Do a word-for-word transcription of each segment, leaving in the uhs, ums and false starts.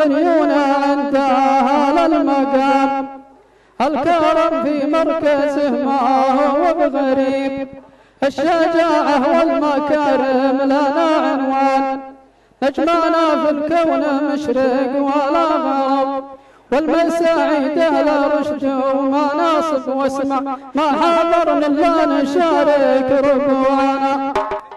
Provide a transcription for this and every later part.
من ينعى أهل المقام، الكرم في مركزه ما هو بغريب، الشجاعة والمكارم لنا عنوان، نجمعنا في الكون مشرق ولا غرب، والمساعد لا رشد ومناصب واسمع، ما حضرنا الا نشارك ربوانا.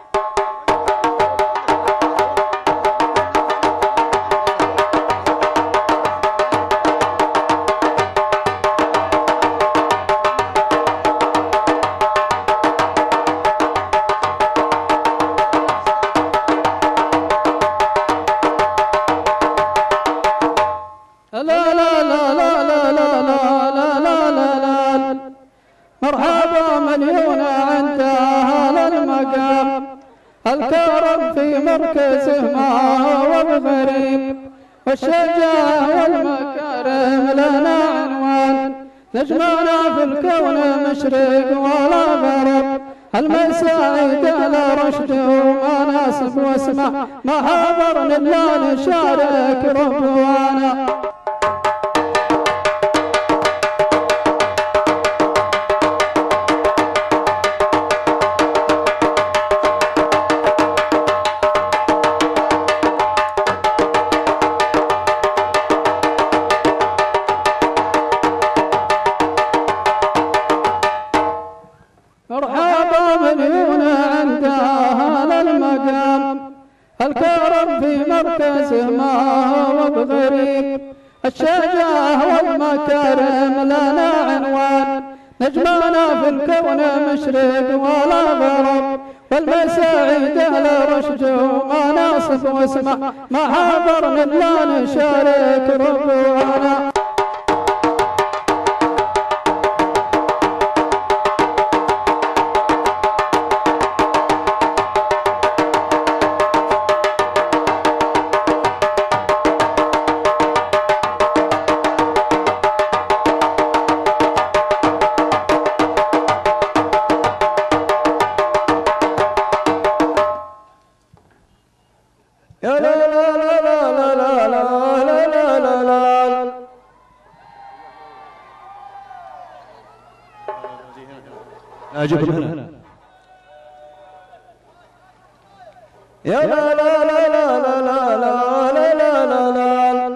مرحبا من ينعى أهل المقام، الكرم في مركزه ما هو بغريب، والشجاعة والمكارم لنا عنوان، نجمعنا في الكون مشرق ولا غرب، المساعد لا رشد ومناصب واسمع، ما حضرنا الا نشارك ربوانا. مرحبا من ينعى أهل المقام، الكرم في مركزه ما هو بغريب، الشجاعة والمكارم لنا عنوان، نجمعنا في الكون مشرق ولا غرب، والمساعد لا رشد ومناصب واسمع، ما حضرنا الا نشارك ربوانا. يا لا لا لا لا لا لا لا لا لا أجيب هنا. يا لا لا لا لا لا لا لا لا لا لا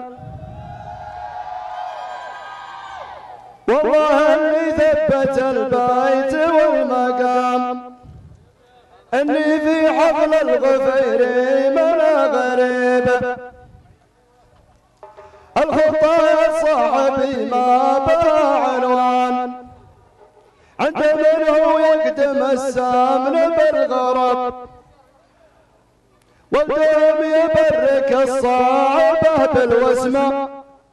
والله اللي ثبت البيت والمقام، اني في حفل الغفير منا غريب، الخطايا صاحبي ما بها عنوان، عند من هو يقدم السامن بالغرب، والدم يبرك الصعبة بالوسمة،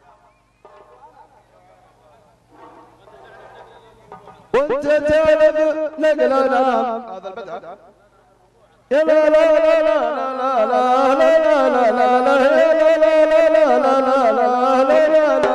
وانت تعرف نقلنا هذا البدع. يا لا لا لا لا لا لا لا لا لا لا لا لا لا لا لا لا لا لا.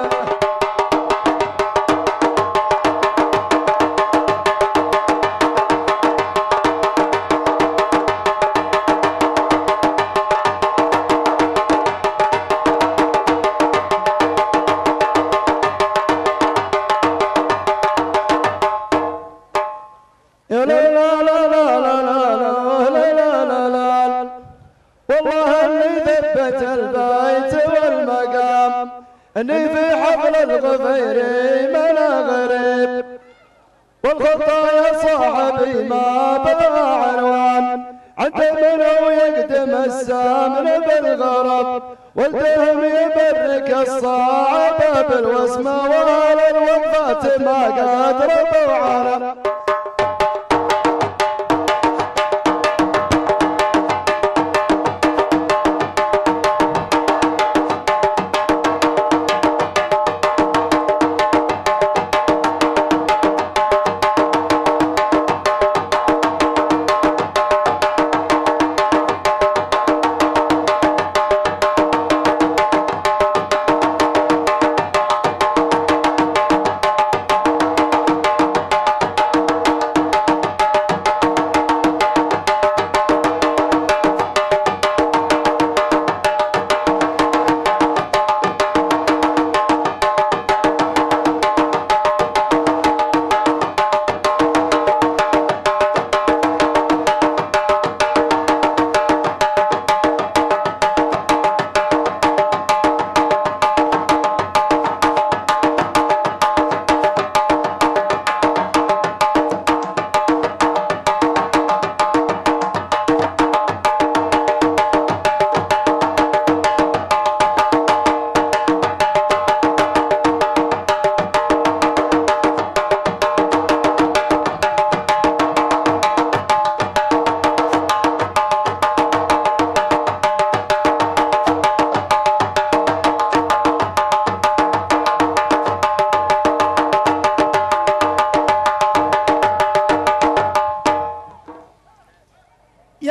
يا لا لا لا لا لا لا لا لا والله اللي ثبت البيت والمقام، اني في حفل الغفير منا غريب، والخطايا صاحبي ما بها عنوان، عند من هو يقدم السامن بالغرب، والدهم يبرك الصعبة بالوسمة، وعلى الوفاة ما قد ربوا عنا.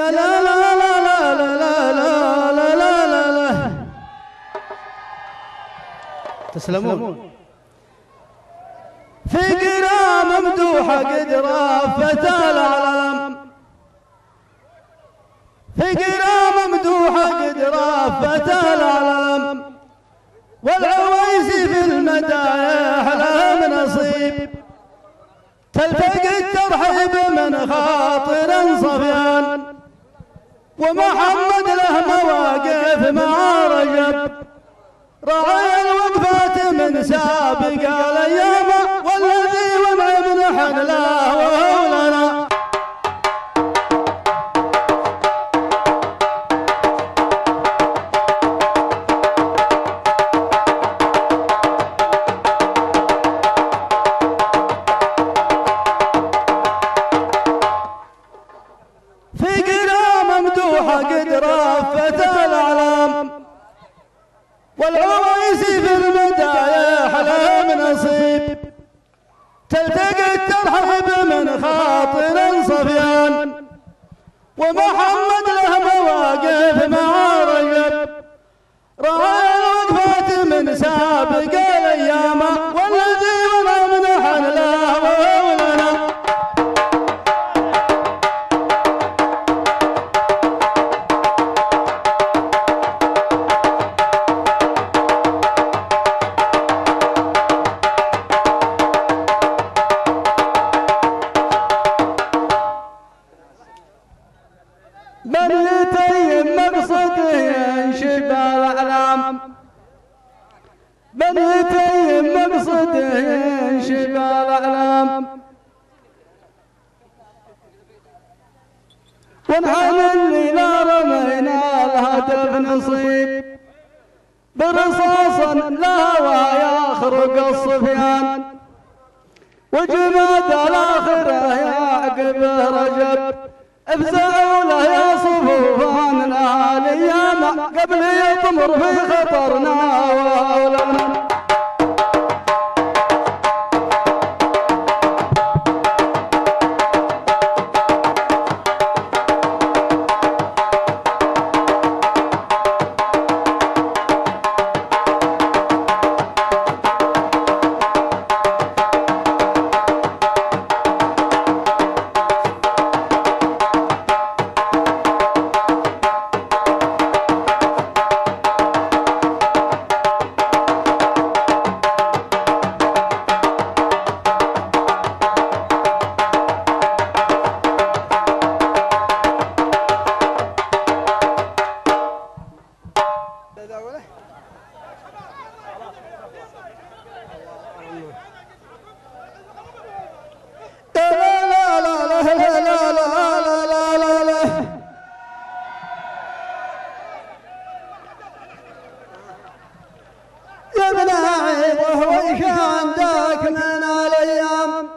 يا لا لا لا لا لا لا لا لا لا لا. تسلمون. فقرة ممدوحة قد رافت العالم، فقرة ممدوحة قد رافت العالم، والعويسي في المدايح له نصيب، تلتقي الترحيب من خاطر صفيان، ومحمد له مواقف مع رجب، راعي الوقفات من سابق الايام، والذي وضع من حنله ولنا. قد رافت الأعلام، والعويسي في المدايح له نصيب، تلتقي الترحيب من خاطر صفيان، ومحمد له مواقف مع رجب، راعي الوقفات من سابق الأيام، والذي ولا منحن له ولنا. من يتيم مقصده ينشب الأعلام، من يتيم مقصده ينشب الأعلام، ونحن اللي لا رمينا الهدف نصيب، برصاصا لهوى يخرق الصفيان، وجماد الآخرة يعقب رجب، افزعوا له يا صفوفاننا الايام، قبل يطمر في خطرنا وهولنا. يا ابن عيب وهويش عندك من الايام،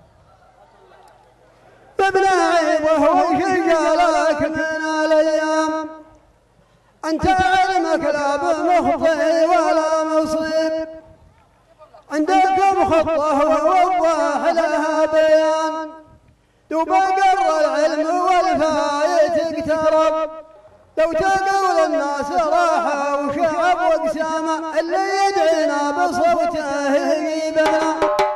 يا ابن عيب وهويش جالك من الايام، انت علمك لا بمخطئ ولا مصيب، عندك مخطه ووضح لها بيان، دوب قر العلم والفايت اقترب، لو تقول الناس راحة وشعب واقسامة، اللي يدعينا بصوته يجيبنا.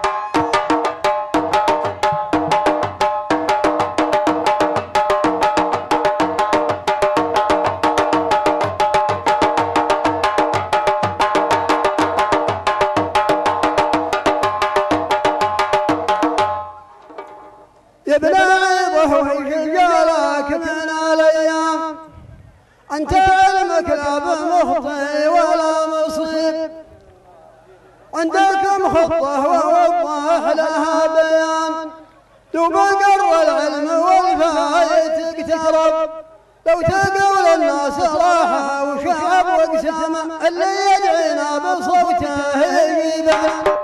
يا ابن عيضه وجالك من الايام، انت علمك لا بمخطئ ولا مصيب، عندك مخطه ووضح لها بيان، دوب قر العلم والفايت اقترب، لو تقول الناس راحة وشعب واقسامة، اللي يدعينا بصوته يجيبنا.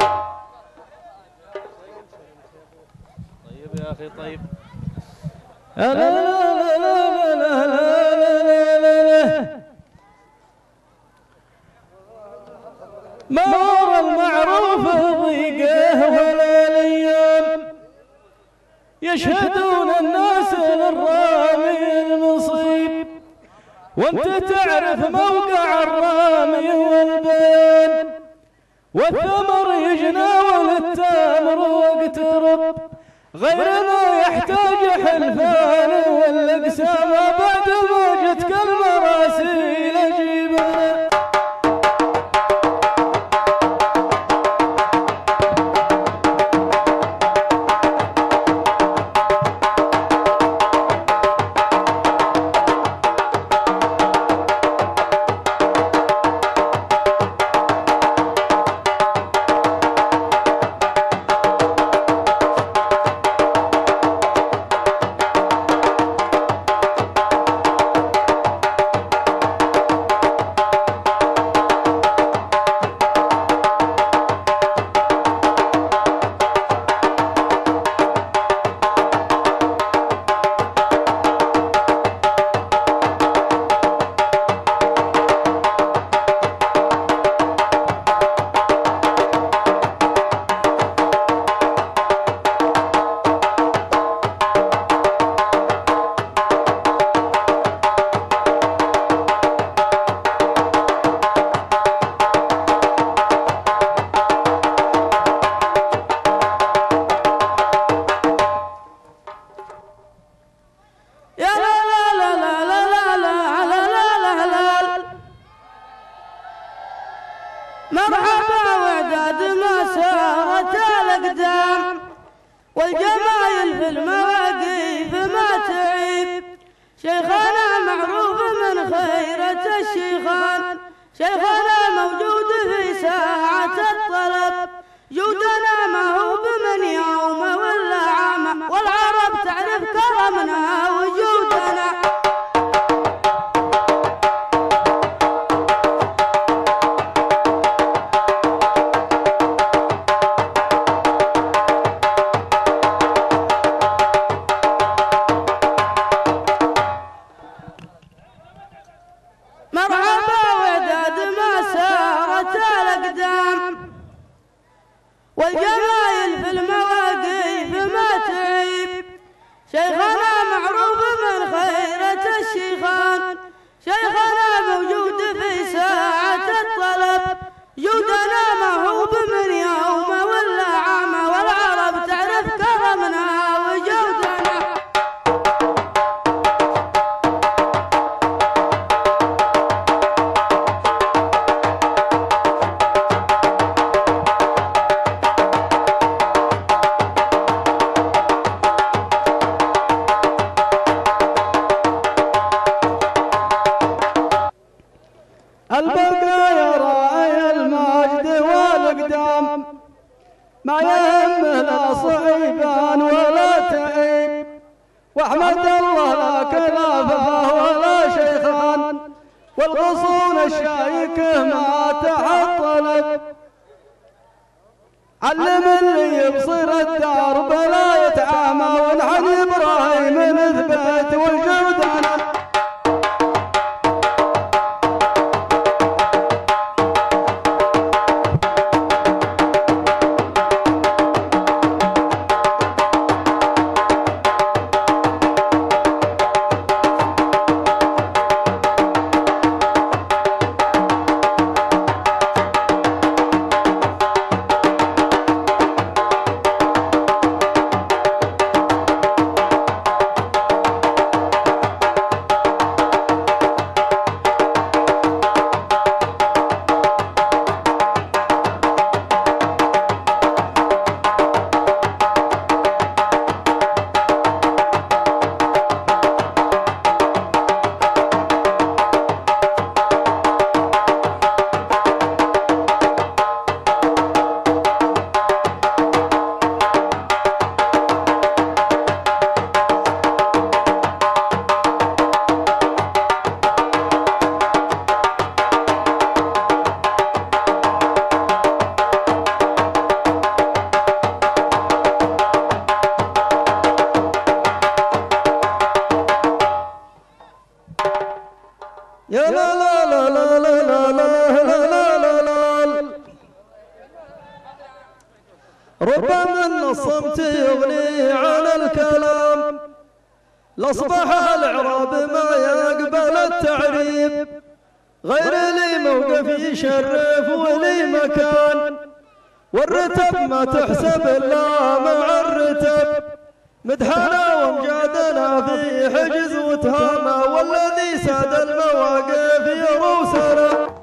طيب يا أخي طيب. لا لا لا لا لا لا لا لا ما ورا المعروف ضيقه ولا الأيام يشهدون الناس للرامي المصيب وانت تعرف موقع الرامي والبيان والثمر يجناول التمر واقترب غير ما يحتاج حلفان والاقسام بعد ما جتك المراسيل جيبنا مرحبا وعداد ما سارت الأقدام والجمايل في المواقيف ما تعيب شيخنا معروف من خيرة الشيخان شيخنا موجود في ساعة الطلب جودنا ما هو بمن يوم ولا عام والعرب تعرف كرمنا وجودنا مرحبا وداد ما سارت الأقدام والجمايل في المواقيف ما تعيب شيخنا معروف من خيرة الشيخان شيخنا موجود في ساعة الطلب جودنا ما هو بمن يوم ولا عام والعرب تعرف كرمنا وجودنا البقايا راعي المجد والأقدام ما يهمه لا صعيبان ولا تعيب واحمد الله لا كلافه ولا شيخان والغصون الشايكه ما تحطلت علم اللي يبصر الدار بلا يتعامى ونحن ابراهيم نثبت وجودنا ربما ان الصمت يغني عن الكلام، لاصبح الاعراب ما يقبل التعريب، غير لي موقف يشرف ولي مكان، والرتب ما تحسب الا مع الرتب، مدحنا وامجادنا في حجز وتهامه، والذي ساد المواقف يروسنا.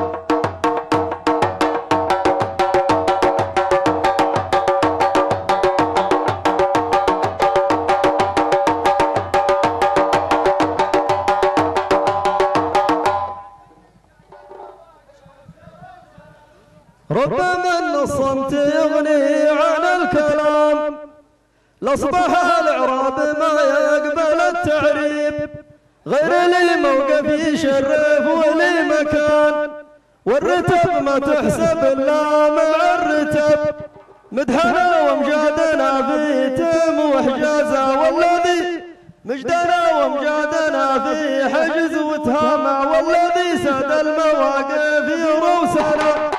ربما ان الصمت يغني عن الكلام، لاصبح الاعراب ما يقبل التعريب، غير لي موقف يشرف ولي مكان، والرتب ما تحسب الا مع الرتب، مدحنا وامجادنا في تم وحجازه، والذي مجدنا وامجادنا في حجز وتهامه، والذي ساد المواقف يروسنا.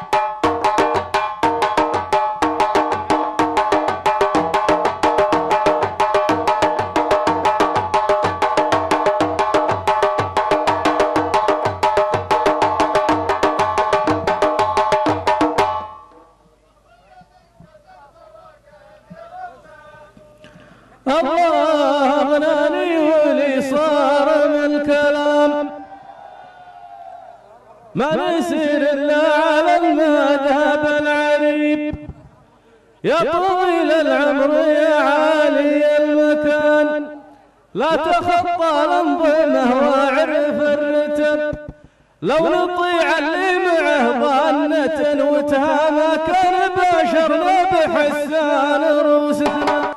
الله غناني ولي صار من كلام، ما نسير الا على المذهب العريب، يا طويل العمر يا عالي المكان، لا تخطى الانظمه واعرف الرتب، لو نطيع اللي معه ظنة وتهامه، كان باشرنا بحسان روسنا.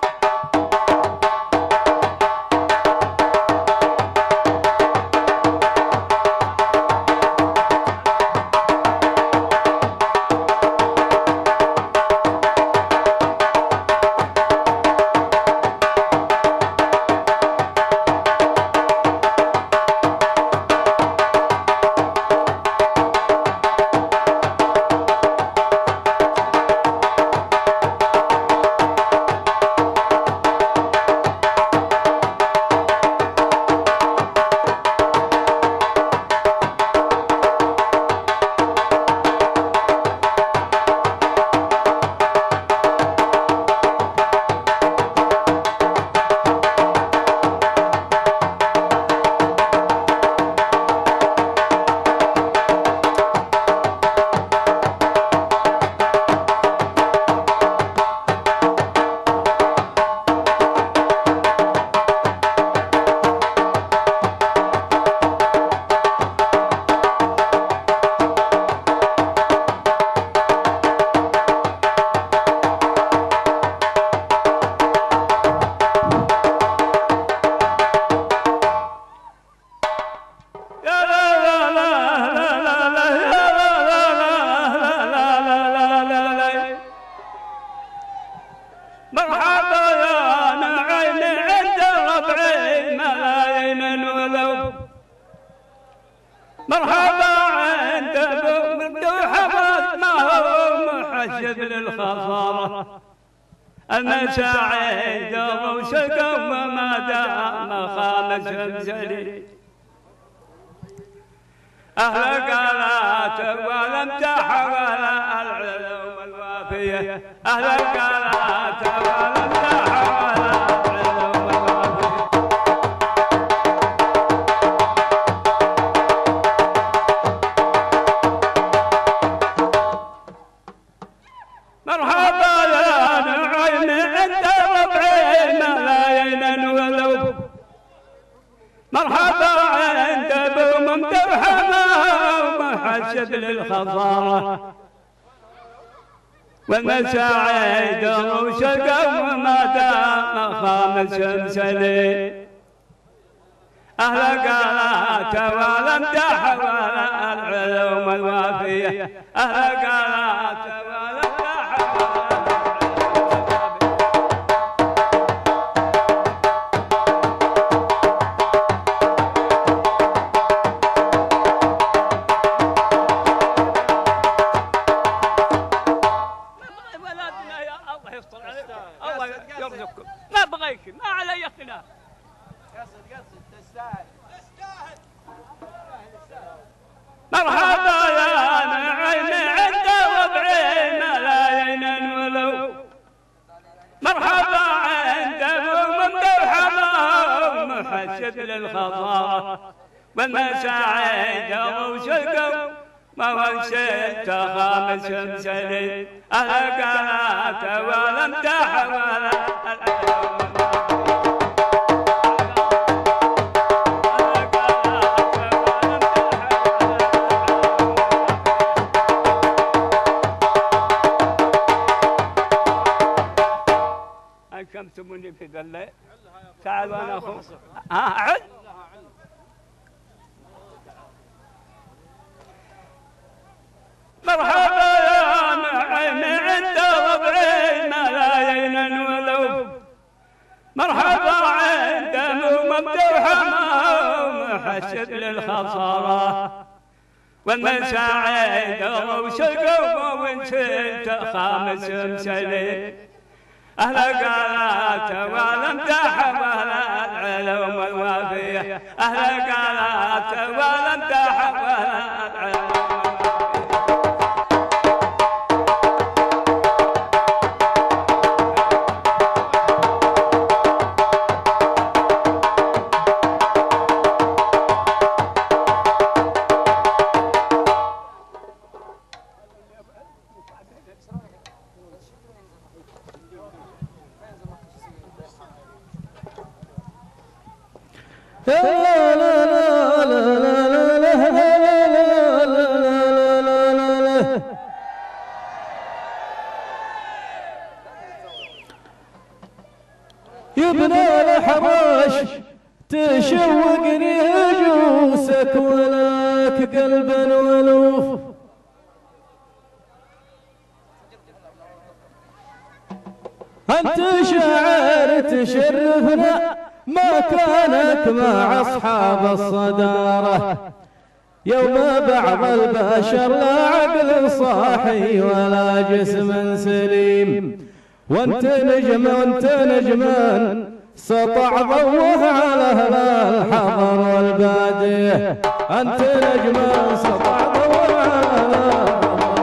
مرحبا عند حمد ما هو محجب للخسارة، المساعد وشقوا وما دام خامس مزلي، أهل قالات والامتح ولا العلوم الوافية، أهل قالات والامتح ولا العلوم الوافية. مرحبا يا نعيم عند ربعي ملايين ولو، مرحبا عند ابو ممدوحه ومحسب للخضاره، والمساعد وشقوا وما دام خامس مسلي، أهل قالات والامدح ولا العلوم الوافية، أهل قالات والامدح ولا يرزقكم ما بغيك ما علي خلاف. قصد قصد تستاهل تستاهل. مرحبا يا نعيم عند ربعي ملايين ولو مرحبا عند ممدوحة محسب للخطارة والمساعد وشقوا ما وشيت خامس مسلي ألقات ولم تحول أنكمتموني في ذا الليل تعالوا أنا أخو ها عد مرحبا يا نعيم عند ربعي ملايين ولو مرحبا عند ممدوحة محسب للخسارة والمساعد وشقوا ونسيت خامس مسلي أهل قالت ولم تحمل العلوم الوافية أهل قالت ولم تحمل العلوم يبنى الحراش تشوقني هجوسك ولك قلبا ولوف أنت شاعر تشرفنا مكانك مع أصحاب الصدارة يوم بعض البشر لا عقل صاحي ولا جسم سليم وانت نجم وانت نجمان سطع ضوه على أهل الحضر والبادية انت نجمان سطع ضوه على أهل الحضر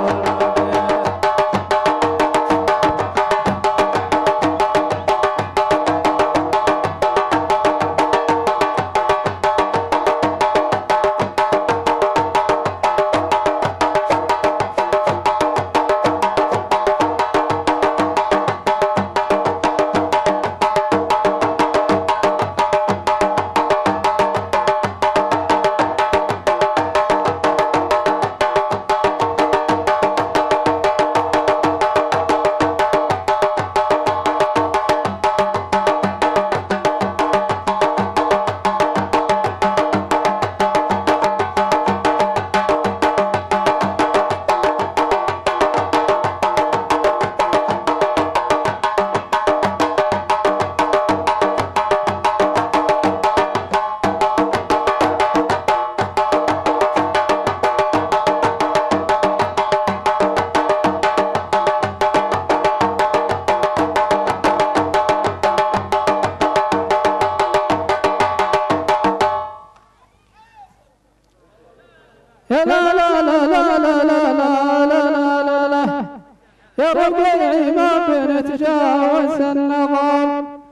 لا لا لا لا لا لا لا لا لا لا يا ربيعي ما بنتجاوز النظام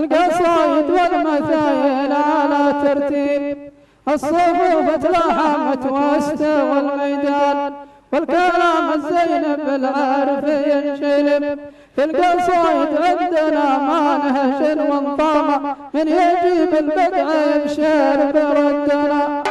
القصايد والمثايل على ترتيب الصفوف تلاحمت واستوى الميدان والكلام الزين بالعرف ينشلب في القصايد عندنا ما نهش وانطامة من يجيب البدع يبشر بردنا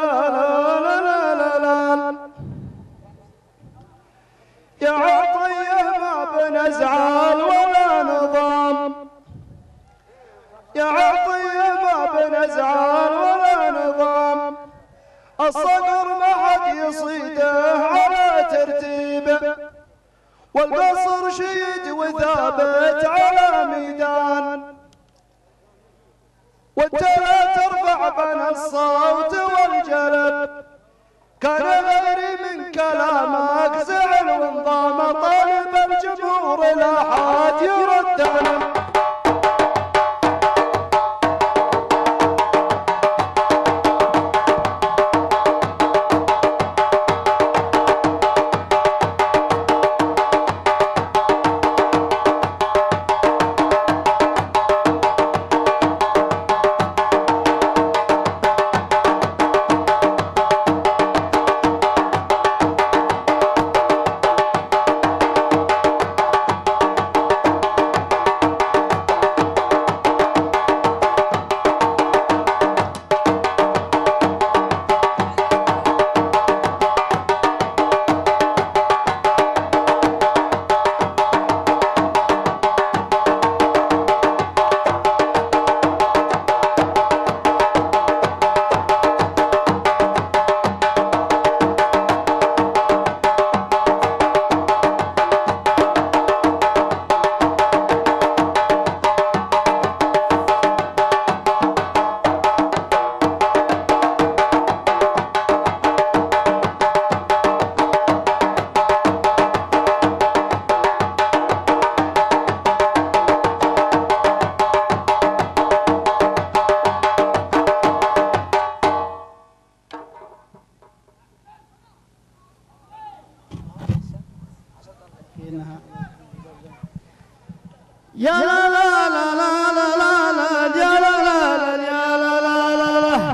يا عطية رشيد وثابت على ميدان، وانت لا ترفع بين الصوت والجلب، كان غيري من كلامك زعل وانضام، طالب الجمهور لا حد يرد عنه. يا لا لا لا لا لا لا لا يا لا لا لا يا لا لا لا لا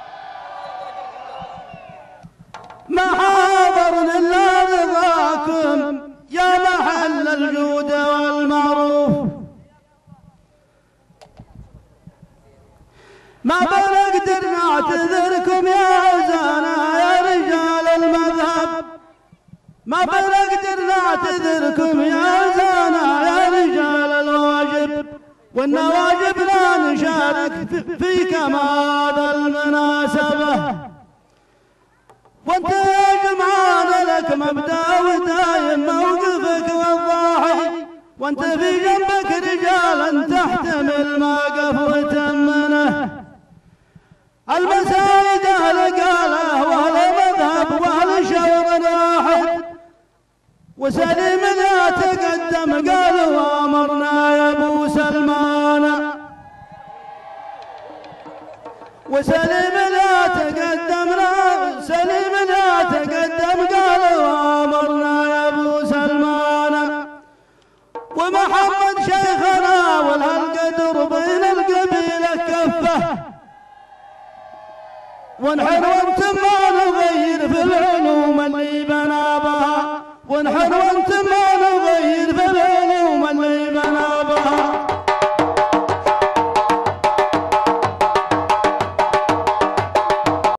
ما حاضر إلا رضاكم يا محل الجود والمعروف، ما بنقدر نعتذركم يا عزانا يا رجال المذهب، ما بنقدر نعتذركم يا عزانا يا رجال الواجب، والنواجب لا نشارك في كمال المناسبة، وانت يا جمعان لك مبدأ ودايم موقفك والضاحي، وانت في جنبك رجالا تحتمل ما قف وتمنه، المساجد اهل قاله واهل مذهب واهل شور واحد، وسليم لا تقدم قال وامرنا يا ابو سلمان، وسليم لا تقدم سليم لا تقدم قال وامرنا يا ابو سلمان، ومحمد شيخنا والقدر بين القبيله كفه، ونحن وانتم ما نغير في العلوم اللي